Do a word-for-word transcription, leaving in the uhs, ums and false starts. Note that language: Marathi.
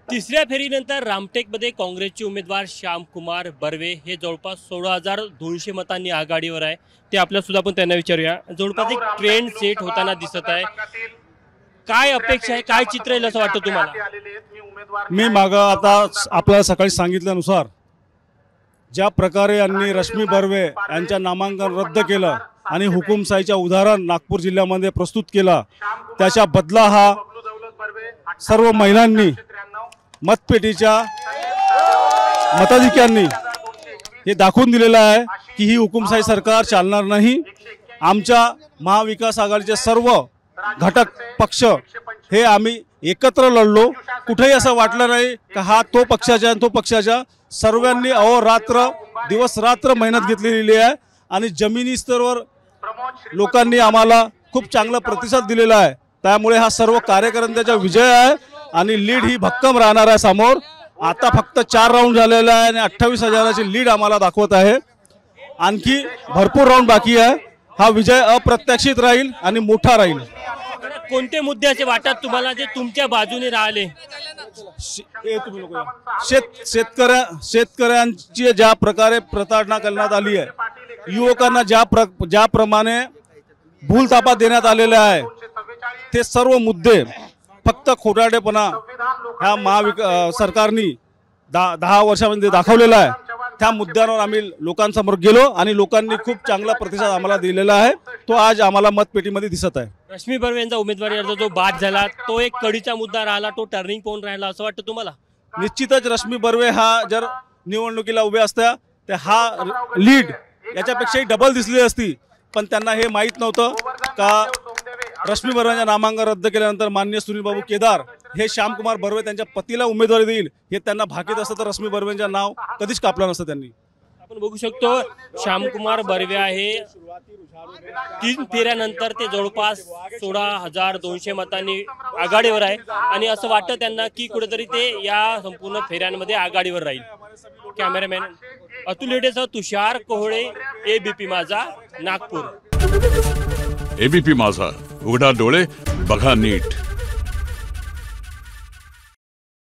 तिसऱ्या फेरीनंतर रामटेकमध्ये काँग्रेसचे उमेदवार श्यामकुमार बर्वे हे जवळपास सोळा हजार दोनशे मतांनी आघाडीवर आहे। ते आपल्या सुद्धा आपण त्यांना विचारूया। जवळपास एक ट्रेंड सेट होताना दिसत आहे। काय अपेक्षा आहे, काय चित्र येईल असं वाटतं तुम्हाला? मी माग आता आपल्याला सकाळी सांगितल्यानुसार ज्या प्रकारे यांनी रश्मी बर्वे यांच्या नामांकन रद्द केलं आणि हुकुमशाहीचं उदाहरण नागपूर जिल्ह्यामध्ये प्रस्तुत केलं, त्याचा बदला हा सर्व महिलांनी मतपेटीच्या मताधिक्यांनी हे दाखवून दिलेलं आहे की ही हुकुमशाही सरकार चालणार नाही। आमच्या महाविकास आघाडीचे सर्व घटक पक्ष हे आम्ही एकत्र लढलो। कुठेही असं वाटलं नाही की हा तो पक्षाचा आणि तो पक्षाचा, सर्वांनी अहोरात्र दिवस रात्र मेहनत घेतलेली आहे आणि जमिनी स्तरावर लोकांनी आम्हाला खूप चांगला प्रतिसाद दिलेला आहे। त्यामुळे हा सर्व कार्यकर्त्यांचा विजय आहे आणि लीड ही भक्कम राहणार आहे। समोर आता फक्त चार राऊंड झालेला आहे आणि अठ्ठावीस हजाराची लीड आम्हाला दाखवत आहे। आणखी भरपूर राऊंड बाकी आहे। हा विजय अप्रत्याशित राहील आणि मोठा राहील। कोणते मुद्दे असे वाटतात तुम्हाला जे तुमच्या बाजूने राहिले? शेत शेतकऱ्या शेतकऱ्यांची ज्या प्रकारे प्रताडणा करण्यात आली आहे, युवकांना ज्या प्र ज्याप्रमाणे भूलथापा देण्यात आलेल्या आहे, ते सर्व मुद्दे फक्त खोटारडेपणा ह्या महाविका सरकारने दहा दहा वर्षामध्ये दाखवलेला आहे। त्या मुद्द्यांवर आम्ही लोकांसमोर गेलो आणि लोकांनी खूप चांगला प्रतिसाद आम्हाला दिलेला आहे। तो आज आम्हाला मतपेटीमध्ये दिसत आहे। रश्मी बर्वे यांचा उमेदवारी अर्ज जो बाद झाला तो एक कळीचा मुद्दा राहिला, तो टर्निंग पॉइंट राहिला असं वाटतं तुम्हाला? निश्चितच रश्मी बर्वे हा जर निवडणुकीला उभे असत्या तर हा लीड याच्यापेक्षाही डबल दिसली असती, पण त्यांना हे माहीत नव्हतं का रश्मी बर्वेंच्या नामांकन रद्द केल्यानंतर माननीय सुनील बाबू केदार हे श्यामकुमार बर्वे त्यांच्या पतीला उमेदवारी देईल हे त्यांना भाकीत असतं, तर रश्मी बर्वेंचं नाव कधीच कापलं नसतं त्यांनी। आपण बघू शकतो श्यामकुमार बर्वे आहे, तीन फेऱ्यानंतर ते जवळपास सोळा हजार दोनशे मतांनी आघाडीवर आहे आणि असं वाटतं त्यांना की कुठेतरी ते या संपूर्ण फेऱ्यांमध्ये आघाडीवर राहील। कॅमेरामॅन अतुल हेडेसह तुषार कोहळे, एबीपी माझा, नागपूर। एबीपी माझा, उघडा डोळे बघा नीट।